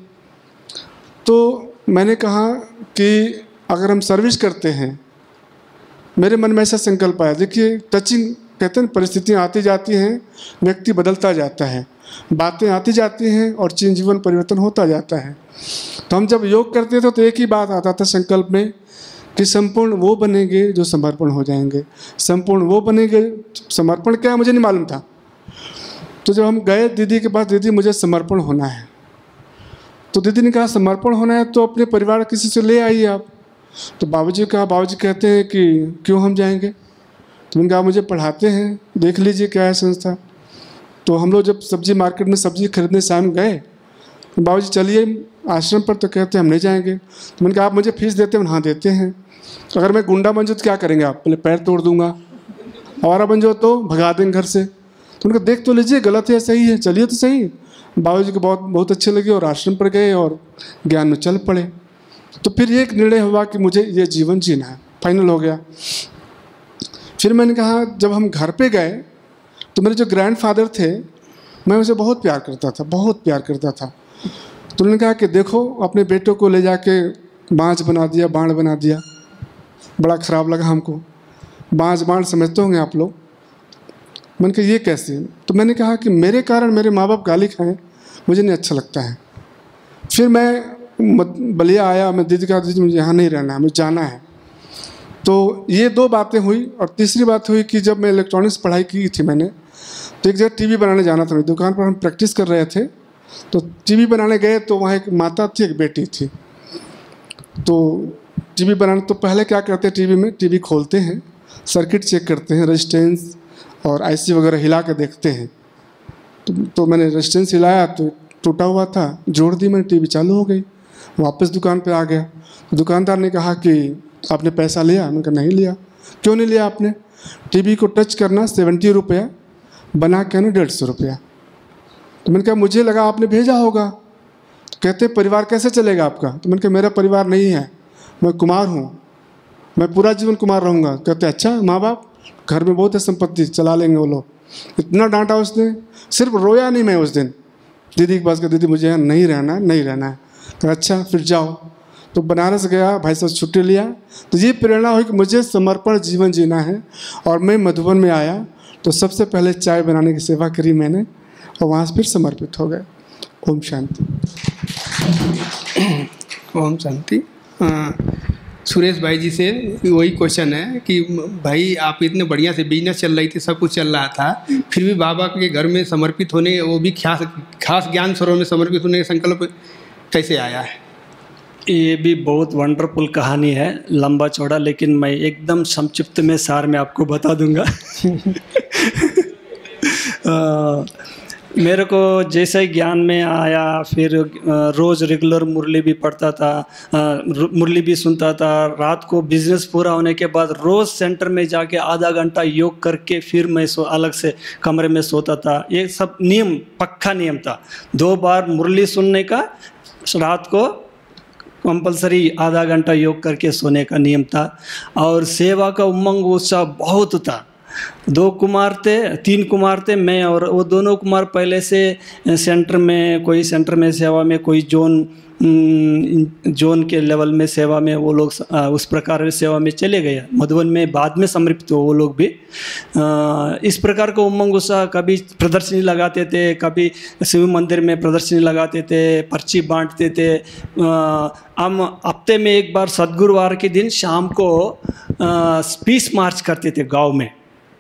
तो मैंने कहा कि अगर हम सर्विस करते हैं, मेरे मन में ऐसा संकल्प आया, देखिए टचिंग कहते हैं परिस्थितियाँ आती जाती हैं, व्यक्ति बदलता जाता है, बातें आती जाती हैं और चीन जीवन परिवर्तन होता जाता है। तो हम जब योग करते थे तो एक ही बात आता था संकल्प में कि संपूर्ण वो बनेंगे जो समर्पण हो जाएंगे, संपूर्ण वो बनेंगे। समर्पण क्या है मुझे नहीं मालूम था। तो जब हम गए दीदी के पास, दीदी मुझे समर्पण होना है, तो दीदी ने कहा समर्पण होना है तो अपने परिवार किसी से ले आइए आप। तो बाबूजी कहा, बाबूजी कहते हैं कि क्यों हम जाएंगे? तो मैंने कहा मुझे पढ़ाते हैं, देख लीजिए क्या है संस्था। तो हम लोग जब सब्जी मार्केट में सब्जी खरीदने शाम गए, तो बाबूजी चलिए आश्रम पर, तो कहते हैं हम नहीं जाएंगे। तो मैंने कहा आप मुझे फीस देते हैं? हाँ देते हैं। तो अगर मैं गुंडा बन जाऊँ तो क्या करेंगे आप? पहले पैर तोड़ दूंगा, आवारा बन जाओ तो भगा देंगे घर से। तो उनका देख तो लीजिए गलत है सही है, चलिए तो सही। बाबूजी को बहुत बहुत अच्छे लगे और आश्रम पर गए और ज्ञान में चल पड़े। तो फिर एक निर्णय हुआ कि मुझे ये जीवन जीना है, फाइनल हो गया। फिर मैंने कहा जब हम घर पे गए तो मेरे जो ग्रैंडफादर थे, मैं उसे बहुत प्यार करता था, बहुत प्यार करता था। तो उन्होंने कहा कि देखो अपने बेटों को ले जाके बाँझ बना दिया, बाण बना दिया। बड़ा ख़राब लगा हमको, बाँझ बाण समझते होंगे आप लोग। मैंने कहा ये कैसे? तो मैंने कहा कि मेरे कारण मेरे माँ बाप गाली खाएं, मुझे नहीं अच्छा लगता है। फिर मैं बलिया आया, मैं दीदी का दीदी मुझे यहाँ नहीं रहना है, मुझे जाना है। तो ये दो बातें हुई। और तीसरी बात हुई कि जब मैं इलेक्ट्रॉनिक्स पढ़ाई की थी मैंने, तो एक जगह टीवी बनाने जाना था। मेरी दुकान पर हम प्रैक्टिस कर रहे थे, तो टीवी बनाने गए तो वहाँ एक माता थी, एक बेटी थी। तो टीवी बनाने तो पहले क्या करते हैं, टीवी में टीवी खोलते हैं, सर्किट चेक करते हैं, रेजिस्टेंस और आईसी वगैरह हिला के देखते हैं। तो, तो मैंने रेजिस्टेंस हिलाया तो टूटा हुआ था, जोड़ दी मैंने, टीवी चालू हो गई। वापस दुकान पे आ गया। तो दुकानदार ने कहा कि आपने पैसा लिया? मैंने कहा नहीं लिया। क्यों नहीं लिया आपने? टीवी को टच करना सेवेंटी रुपया, बना के ना डेढ़ सौ रुपया। तो मैंने कहा मुझे लगा आपने भेजा होगा। तो कहते परिवार कैसे चलेगा आपका? तो मैंने कहा मेरा परिवार नहीं है, मैं कुमार हूँ, मैं पूरा जीवन कुमार रहूँगा। कहते अच्छा माँ बाप घर में बहुत है संपत्ति, चला लेंगे वो लोग। इतना डांटा उसने, सिर्फ रोया नहीं मैं उस दिन। दीदी के पास, दीदी मुझे यहाँ नहीं रहना है, नहीं रहना है। तो अच्छा फिर जाओ। तो बनारस गया, भाई साहब छुट्टी लिया। तो ये प्रेरणा हुई कि मुझे समर्पण जीवन जीना है। और मैं मधुबन में आया तो सबसे पहले चाय बनाने की सेवा करी मैंने, और वहाँ से फिर समर्पित हो गए। ओम शांति। ओम शांति। सुरेश भाई जी से वही क्वेश्चन है कि भाई आप इतने बढ़िया से बिजनेस चल रही थी, सब कुछ चल रहा था, फिर भी बाबा के घर में समर्पित होने, वो भी खास खास ज्ञान सरोवर में समर्पित होने का संकल्प कैसे आया है? ये भी बहुत वंडरफुल कहानी है, लंबा चौड़ा, लेकिन मैं एकदम संक्षिप्त में सार में आपको बता दूंगा। आ, मेरे को जैसे ही ज्ञान में आया, फिर रोज़ रेगुलर मुरली भी पढ़ता था, मुरली भी सुनता था। रात को बिजनेस पूरा होने के बाद रोज़ सेंटर में जाके आधा घंटा योग करके फिर मैं सो अलग से कमरे में सोता था। ये सब नियम, पक्का नियम था। दो बार मुरली सुनने का, रात को कंपलसरी आधा घंटा योग करके सोने का नियम था। और सेवा का उमंग उत्साह बहुत था। दो कुमार थे, तीन कुमार थे, मैं और वो दोनों कुमार पहले से सेंटर में, कोई सेंटर में सेवा में, कोई जोन जोन के लेवल में सेवा में, वो लोग उस प्रकार से सेवा में चले गए। मधुबन में बाद में समर्पित हो वो लोग भी। इस प्रकार का उमंग उत्साह, कभी प्रदर्शनी लगाते थे, कभी शिव मंदिर में प्रदर्शनी लगाते थे, पर्ची बांटते थे। हम हफ्ते में एक बार सद्गुरुवार के दिन शाम को पीस मार्च करते थे गांव में।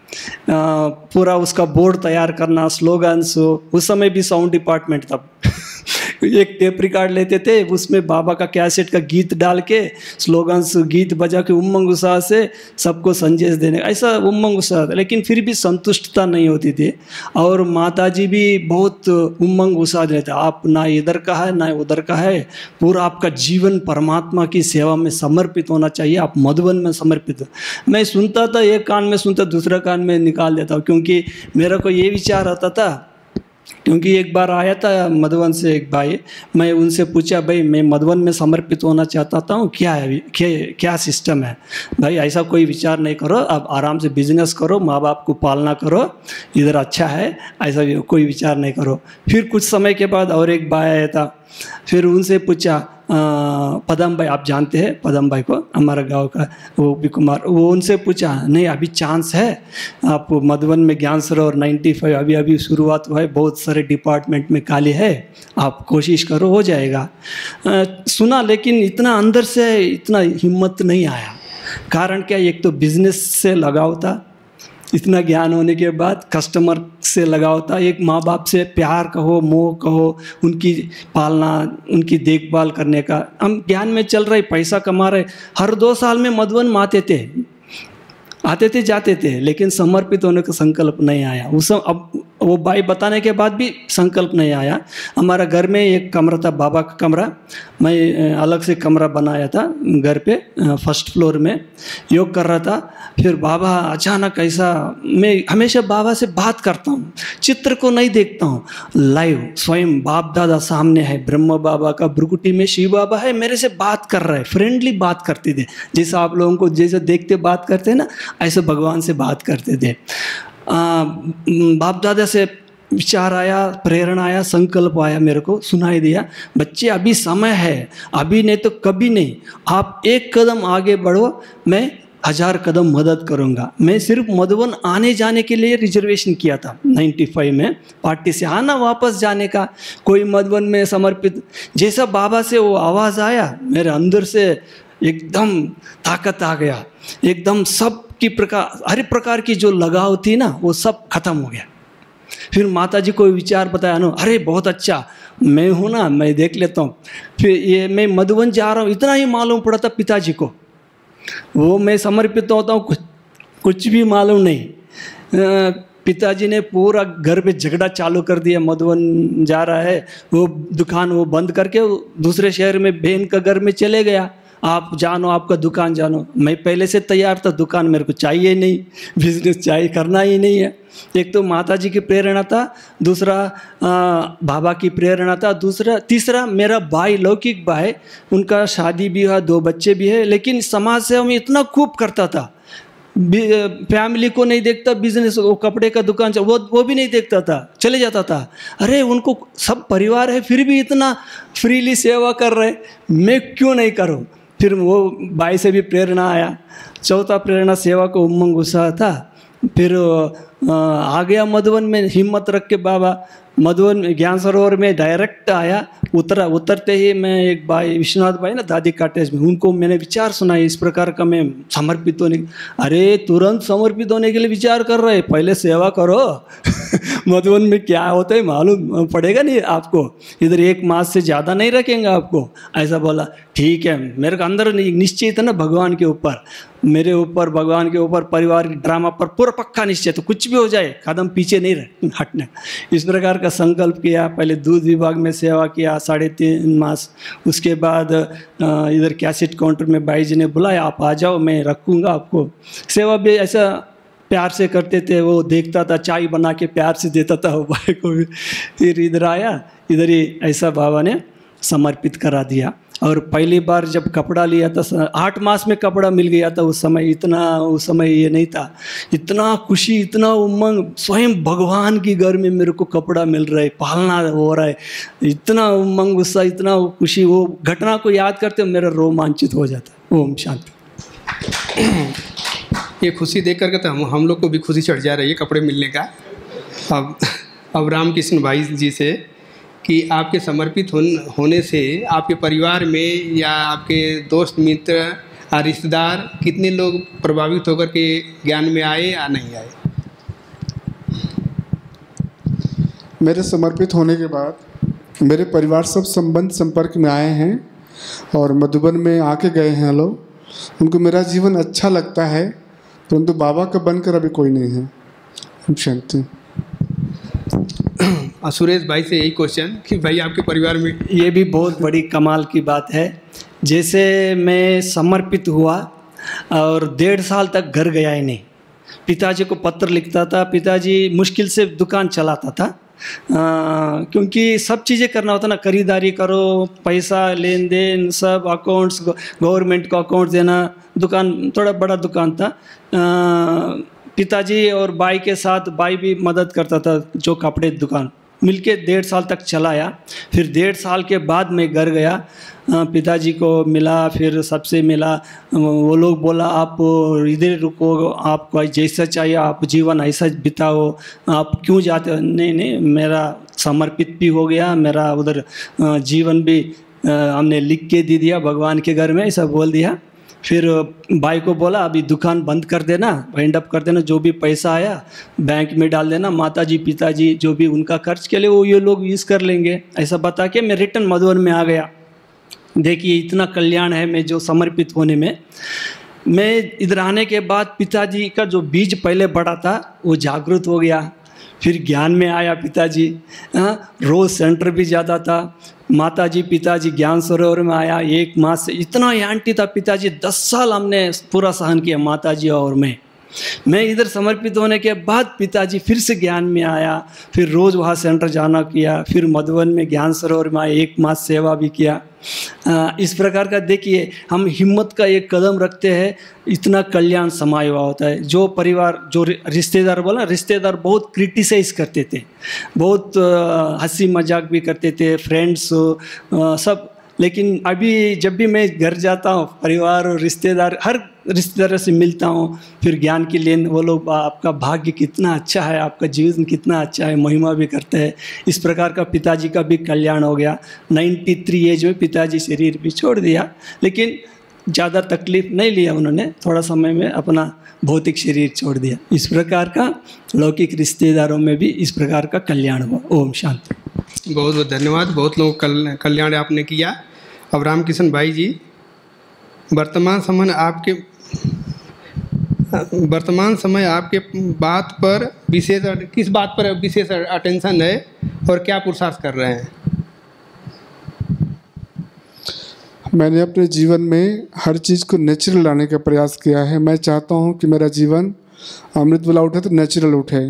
पूरा उसका बोर्ड तैयार करना, स्लोगन्स, उस समय भी साउंड डिपार्टमेंट था। एक टेप रिकॉर्ड लेते थे, उसमें बाबा का कैसेट का गीत डाल के स्लोगन्स, गीत बजा के उमंग उत्साह से सबको संदेश देने, ऐसा उमंग उत्साह था। लेकिन फिर भी संतुष्टता नहीं होती थी। और माताजी भी बहुत उमंग उत्साह देते, आप ना इधर का है ना उधर का है, पूरा आपका जीवन परमात्मा की सेवा में समर्पित होना चाहिए, आप मधुबन में समर्पित हो। मैं सुनता था, एक कान में सुनता, दूसरा कान में निकाल देता हूँ, क्योंकि मेरा को ये विचार आता था। क्योंकि एक बार आया था मधुबन से एक भाई, मैं उनसे पूछा, भाई मैं मधुबन में समर्पित होना चाहता था हूँ, क्या है, क्या क्या सिस्टम है? भाई ऐसा कोई विचार नहीं करो, आप आराम से बिजनेस करो, माँ बाप को पालना करो, इधर अच्छा है, ऐसा कोई विचार नहीं करो। फिर कुछ समय के बाद और एक भाई आया था, फिर उनसे पूछा, पदम भाई, आप जानते हैं पदम भाई को, हमारा गांव का वो भी कुमार, वो उनसे पूछा, नहीं अभी चांस है, आप मधुबन में ज्ञान सरोवर नाइन्टी फाइव अभी अभी शुरुआत हुआ है, बहुत सारे डिपार्टमेंट में खाली है, आप कोशिश करो, हो जाएगा। आ, सुना, लेकिन इतना अंदर से इतना हिम्मत नहीं आया। कारण क्या, एक तो बिजनेस से लगाव था, इतना ज्ञान होने के बाद कस्टमर से लगाव था, एक माँ बाप से प्यार कहो, मोह कहो, उनकी पालना, उनकी देखभाल करने का। हम ज्ञान में चल रहे, पैसा कमा रहे, हर दो साल में मधुबन में आते थे आते थे जाते थे, लेकिन समर्पित होने का संकल्प नहीं आया। उस अब वो भाई बताने के बाद भी संकल्प नहीं आया। हमारा घर में एक कमरा था, बाबा का कमरा, मैं अलग से कमरा बनाया था घर पे, फर्स्ट फ्लोर में योग कर रहा था। फिर बाबा अचानक ऐसा, मैं हमेशा बाबा से बात करता हूँ, चित्र को नहीं देखता हूँ, लाइव स्वयं बाप दादा सामने है, ब्रह्म बाबा का भ्रुकुटी में शिव बाबा है, मेरे से बात कर रहे हैं, फ्रेंडली बात करते थे, जैसे आप लोगों को जैसे देखते बात करते हैं ना, ऐसे भगवान से बात करते थे। बाप दादा से विचार आया, प्रेरणा आया, संकल्प आया, मेरे को सुनाई दिया, बच्चे अभी समय है, अभी नहीं तो कभी नहीं, आप एक कदम आगे बढ़ो, मैं हजार कदम मदद करूंगा। मैं सिर्फ मधुबन आने जाने के लिए रिजर्वेशन किया था नाइन्टी फाइव में, पार्टी से आना वापस जाने का, कोई मधुबन में समर्पित। जैसा बाबा से वो आवाज़ आया, मेरे अंदर से एकदम ताकत आ गया, एकदम सब की प्रकार, हर प्रकार की जो लगाव थी ना, वो सब खत्म हो गया। फिर माता जी को विचार बताया ना, अरे बहुत अच्छा, मैं हूँ ना, मैं देख लेता हूँ। फिर ये मैं मधुबन जा रहा हूँ, इतना ही मालूम पड़ा था पिताजी को, वो मैं समर्पित होता हूँ, कुछ कुछ भी मालूम नहीं। पिताजी ने पूरा घर पे झगड़ा चालू कर दिया, मधुबन जा रहा है, वो दुकान वो बंद करके दूसरे शहर में बहन का घर में चले गया, आप जानो, आपका दुकान जानो। मैं पहले से तैयार था, दुकान मेरे को चाहिए नहीं, बिजनेस चाहिए, करना ही नहीं है। एक तो माताजी की प्रेरणा था, दूसरा बाबा की प्रेरणा था, दूसरा तीसरा मेरा भाई, लौकिक भाई, उनका शादी भी हुआ, दो बच्चे भी है, लेकिन समाज सेवा में इतना खूब करता था, फैमिली को नहीं देखता, बिजनेस, वो कपड़े का दुकान वो वो भी नहीं देखता था, चले जाता था। अरे उनको सब परिवार है, फिर भी इतना फ्रीली सेवा कर रहे, मैं क्यों नहीं करूँ? फिर वो भाई से भी प्रेरणा आया। चौथा प्रेरणा सेवा को उमंग उत्साह था। फिर आ गया मधुबन में, हिम्मत रख के बाबा मधुबन में ज्ञान सरोवर में डायरेक्ट आया। उतरा, उतरते ही मैं एक भाई विश्वनाथ भाई ना दादी काटेज में, उनको मैंने विचार सुनाया इस प्रकार का, मैं समर्पित होने। अरे तुरंत समर्पित होने के लिए विचार कर रहे, पहले सेवा करो मधुबन में क्या होता है मालूम पड़ेगा नहीं आपको, इधर एक मास से ज़्यादा नहीं रखेंगे आपको, ऐसा बोला। ठीक है, मेरे को अंदर निश्चय था ना भगवान के ऊपर, मेरे ऊपर, भगवान के ऊपर, परिवार के ड्रामा पर पूरा पक्का निश्चय, तो कुछ भी हो जाए कदम पीछे नहीं हटना। इस प्रकार का संकल्प किया। पहले दूध विभाग में सेवा किया साढ़े तीन मास। उसके बाद इधर कैसेट काउंटर में भाई जी ने बुलाया, आप आ जाओ, मैं रखूँगा आपको। सेवा भी ऐसा प्यार से करते थे, वो देखता था, चाय बना के प्यार से देता था वो भाई को भी। फिर इधर आया, इधर ही ऐसा बाबा ने समर्पित करा दिया। और पहली बार जब कपड़ा लिया था, आठ मास में कपड़ा मिल गया था। उस समय इतना उस समय ये नहीं था, इतना खुशी, इतना उमंग, स्वयं भगवान की घर में मेरे को कपड़ा मिल रहा है, पालना हो रहा है, इतना उमंग, गुस्सा, इतना खुशी। वो घटना को याद करते मेरा रोमांचित हो जाता। ओम शांति। ये खुशी देख करके तो हम हम लोग को भी खुशी चढ़ जा रही है कपड़े मिलने का। अब अब रामकृष्ण भाई जी से कि आपके समर्पित होन, होने से आपके परिवार में या आपके दोस्त मित्र या रिश्तेदार कितने लोग प्रभावित होकर के ज्ञान में आए या नहीं आए? मेरे समर्पित होने के बाद मेरे परिवार सब संबंध संपर्क में आए हैं और मधुबन में आके गए हैं लोग। उनको मेरा जीवन अच्छा लगता है, परंतु बाबा का बनकर अभी कोई नहीं है। ओम शांति। सुरेश भाई से यही क्वेश्चन कि भाई आपके परिवार में, ये भी बहुत बड़ी कमाल की बात है। जैसे मैं समर्पित हुआ और डेढ़ साल तक घर गया ही नहीं। पिताजी को पत्र लिखता था, पिताजी मुश्किल से दुकान चलाता था, आ, क्योंकि सब चीज़ें करना होता ना, खरीदारी करो, पैसा लेन देन सब, अकाउंट्स, गवर्नमेंट को अकाउंट देना, दुकान थोड़ा बड़ा दुकान था। आ, पिताजी और भाई के साथ, भाई भी मदद करता था, जो कपड़े दुकान मिलके डेढ़ साल तक चलाया। फिर डेढ़ साल के बाद मैं घर गया, पिताजी को मिला, फिर सबसे मिला। वो लोग बोला आप इधर रुको, आपको जैसा चाहिए आप जीवन ऐसा बिताओ, आप क्यों जाते हो? नहीं नहीं, मेरा समर्पित भी हो गया, मेरा उधर जीवन भी हमने लिख के दे दिया भगवान के घर में, ऐसा बोल दिया। फिर भाई को बोला अभी दुकान बंद कर देना, वाइंड अप कर देना, जो भी पैसा आया बैंक में डाल देना, माताजी पिताजी जो भी उनका खर्च के लिए वो ये लोग यूज़ कर लेंगे, ऐसा बता के मैं रिटर्न मधुबन में आ गया। देखिए इतना कल्याण है मैं जो समर्पित होने में। मैं इधर आने के बाद पिताजी का जो बीज पहले बड़ा था वो जागृत हो गया, फिर ज्ञान में आया पिताजी। हाँ, रोज़ सेंटर भी जाता था। माताजी पिताजी ज्ञान सरोवर में आया, एक मास से इतना एंटी था पिताजी, दस साल हमने पूरा सहन किया माताजी और मैं मैं इधर समर्पित होने के बाद पिताजी फिर से ज्ञान में आया, फिर रोज़ वहाँ सेंटर जाना किया, फिर मधुबन में ज्ञान सरोवर में आए, एक मास सेवा भी किया। आ, इस प्रकार का देखिए हम हिम्मत का एक कदम रखते हैं, इतना कल्याण समाया हुआ होता है। जो परिवार, जो रिश्तेदार बोला, रिश्तेदार बहुत क्रिटिसाइज़ करते थे, बहुत हंसी मजाक भी करते थे, फ्रेंड्स सब। लेकिन अभी जब भी मैं घर जाता हूँ, परिवार और रिश्तेदार, हर रिश्तेदार से मिलता हूँ, फिर ज्ञान के लिए वो लोग आपका भाग्य कितना अच्छा है, आपका जीवन कितना अच्छा है, महिमा भी करते हैं। इस प्रकार का पिताजी का भी कल्याण हो गया। तिरानवे एज में पिताजी शरीर भी छोड़ दिया, लेकिन ज़्यादा तकलीफ नहीं लिया उन्होंने, थोड़ा समय में अपना भौतिक शरीर छोड़ दिया। इस प्रकार का लौकिक रिश्तेदारों में भी इस प्रकार का कल्याण हुआ। ओम शांति। बहुत बहुत धन्यवाद, बहुत लोगों का कल्याण आपने किया। अब रामकृष्ण भाई जी, वर्तमान समय आपके वर्तमान समय आपके बात पर विशेष, किस बात पर विशेष अटेंशन है और क्या पुरुषार्थ कर रहे हैं? मैंने अपने जीवन में हर चीज़ को नेचुरल लाने का प्रयास किया है। मैं चाहता हूँ कि मेरा जीवन अमृत वाला उठे तो नेचुरल उठे,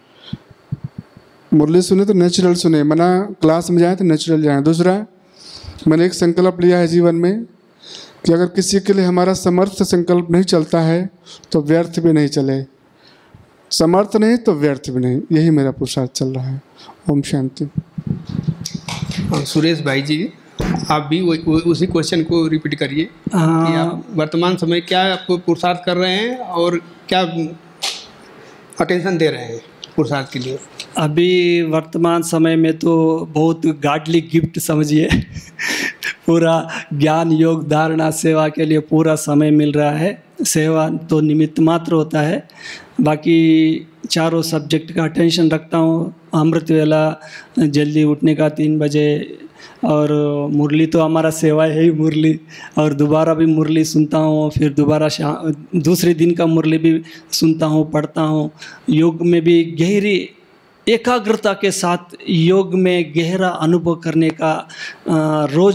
मुरली सुने तो नेचुरल सुने, मना क्लास में जाए तो नेचुरल जाए। दूसरा, मैंने एक संकल्प लिया है जीवन में कि अगर किसी के लिए हमारा समर्थ संकल्प नहीं चलता है तो व्यर्थ भी नहीं चले, समर्थ नहीं तो व्यर्थ भी नहीं, यही मेरा पुरुषार्थ चल रहा है। ओम शांति। सुरेश भाई जी, आप भी वो, वो, उसी क्वेश्चन को रिपीट करिए कि आप वर्तमान समय क्या आपको पुरुषार्थ कर रहे हैं और क्या अटेंशन दे रहे हैं पुरुषार्थ के लिए? अभी वर्तमान समय में तो बहुत गाडली गिफ्ट समझिए पूरा ज्ञान योग धारणा सेवा के लिए पूरा समय मिल रहा है। सेवा तो निमित्त मात्र होता है, बाकी चारों सब्जेक्ट का अटेंशन रखता हूँ। अमृत वेला जल्दी उठने का तीन बजे, और मुरली तो हमारा सेवा है ही मुरली, और दोबारा भी मुरली सुनता हूँ, फिर दोबारा शाम दूसरे दिन का मुरली भी सुनता हूँ, पढ़ता हूँ। योग में भी गहरी एकाग्रता के साथ योग में गहरा अनुभव करने का रोज़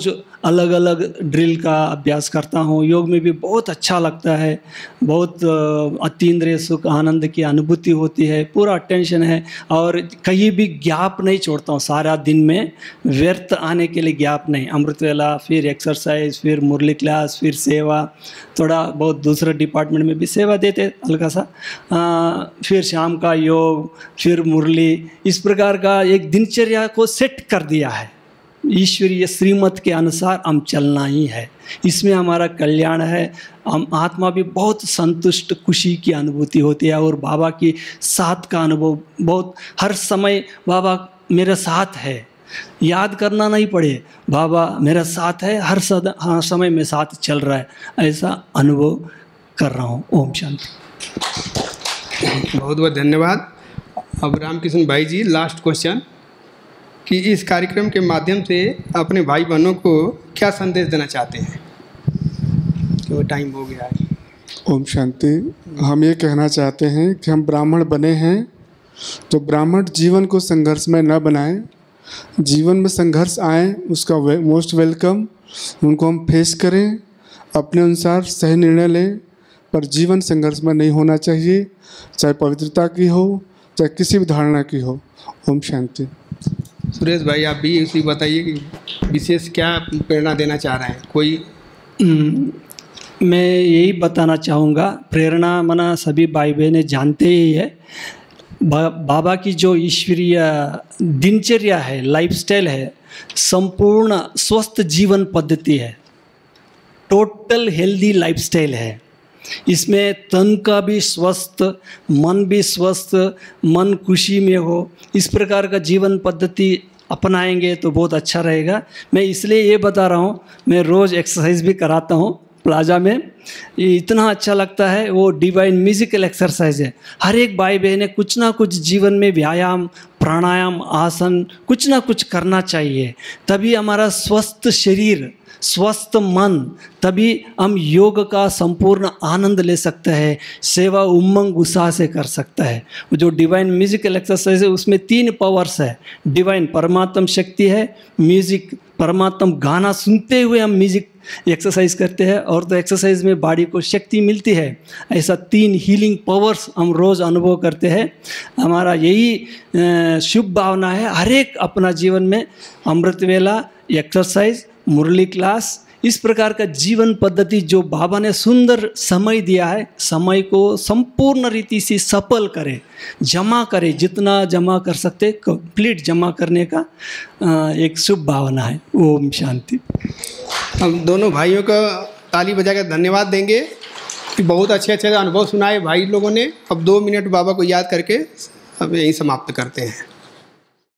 अलग अलग ड्रिल का अभ्यास करता हूँ। योग में भी बहुत अच्छा लगता है, बहुत अतीन्द्रिय सुख आनंद की अनुभूति होती है, पूरा अटेंशन है और कहीं भी गैप नहीं छोड़ता हूँ। सारा दिन में व्यर्थ आने के लिए गैप नहीं। अमृत वेला, फिर एक्सरसाइज, फिर मुरली क्लास, फिर सेवा, थोड़ा बहुत दूसरे डिपार्टमेंट में भी सेवा देते हल्का सा, आ, फिर शाम का योग, फिर मुरली, इस प्रकार का एक दिनचर्या को सेट कर दिया है। ईश्वरीय श्रीमत के अनुसार हम चलना ही है, इसमें हमारा कल्याण है। हम आत्मा भी बहुत संतुष्ट, खुशी की अनुभूति होती है और बाबा की साथ का अनुभव बहुत, हर समय बाबा मेरे साथ है, याद करना नहीं पड़े, बाबा मेरा साथ है, हर सदा हर समय में साथ चल रहा है, ऐसा अनुभव कर रहा हूँ। ओम शांति। बहुत बहुत धन्यवाद। अब रामकृष्ण भाई जी, लास्ट क्वेश्चन कि इस कार्यक्रम के माध्यम से अपने भाई बहनों को क्या संदेश देना चाहते हैं? तो टाइम हो गया है। ओम शांति। हम ये कहना चाहते हैं कि हम ब्राह्मण बने हैं तो ब्राह्मण जीवन को संघर्षमय न बनाएं। जीवन में संघर्ष आए उसका वे, मोस्ट वेलकम, उनको हम फेस करें, अपने अनुसार सही निर्णय लें, पर जीवन संघर्षमय नहीं होना चाहिए, चाहे पवित्रता की हो चाहे किसी भी धारणा की हो। ओम शांति। सुरेश भाई, आप भी उसी बताइए कि विशेष क्या प्रेरणा देना चाह रहे हैं? कोई मैं यही बताना चाहूँगा, प्रेरणा मना सभी भाई बहनें जानते ही है। बा, बाबा की जो ईश्वरीय दिनचर्या है, लाइफस्टाइल है, संपूर्ण स्वस्थ जीवन पद्धति है, टोटल हेल्दी लाइफस्टाइल है। इसमें तन का भी स्वस्थ, मन भी स्वस्थ, मन खुशी में हो, इस प्रकार का जीवन पद्धति अपनाएंगे तो बहुत अच्छा रहेगा। मैं इसलिए ये बता रहा हूँ, मैं रोज़ एक्सरसाइज भी कराता हूँ प्लाजा में, ये इतना अच्छा लगता है। वो डिवाइन म्यूजिकल एक्सरसाइज है। हर एक भाई बहने कुछ ना कुछ जीवन में व्यायाम, प्राणायाम, आसन कुछ ना कुछ करना चाहिए, तभी हमारा स्वस्थ शरीर, स्वस्थ मन, तभी हम योग का संपूर्ण आनंद ले सकते हैं, सेवा उमंग उत्साह से कर सकता है। जो डिवाइन म्यूजिकल एक्सरसाइज है उसमें तीन पावर्स है। डिवाइन परमात्म शक्ति है, म्यूजिक परमात्म गाना सुनते हुए हम म्यूजिक एक्सरसाइज करते हैं, और तो एक्सरसाइज में बॉडी को शक्ति मिलती है। ऐसा तीन हीलिंग पावर्स हम रोज़ अनुभव करते हैं। हमारा यही शुभ भावना है, हर एक अपना जीवन में अमृत वेला, एक्सरसाइज, मुरली क्लास, इस प्रकार का जीवन पद्धति जो बाबा ने सुंदर समय दिया है, समय को संपूर्ण रीति से सफल करे, जमा करे, जितना जमा कर सकते कंप्लीट जमा करने का एक शुभ भावना है। ओम शांति। हम दोनों भाइयों का ताली बजा कर धन्यवाद देंगे कि बहुत अच्छे अच्छे अनुभव सुनाए भाई लोगों ने। अब दो मिनट बाबा को याद करके अब यहीं समाप्त करते हैं।